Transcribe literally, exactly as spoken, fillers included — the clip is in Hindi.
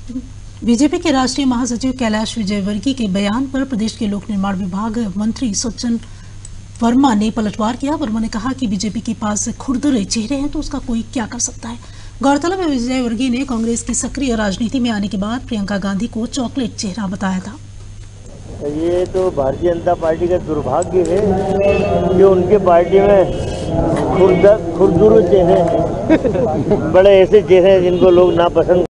बीजेपी के राष्ट्रीय महासचिव कैलाश विजयवर्गीय के बयान पर प्रदेश के लोक निर्माण विभाग मंत्री सज्जन वर्मा ने पलटवार किया। वर्मा ने कहा कि बीजेपी के पास खुरदरे चेहरे हैं तो उसका कोई क्या कर सकता है। गौरतलब है विजयवर्गीय ने कांग्रेस की सक्रिय राजनीति में आने के बाद प्रियंका गांधी को चॉकलेट चेहरा बताया था। ये तो भारतीय जनता पार्टी का दुर्भाग्य है कि उनके पार्टी में खुरदर खुरदुर चेहरे हैं। बड़े ऐसे चेहरे हैं जिनको लोग नापसंद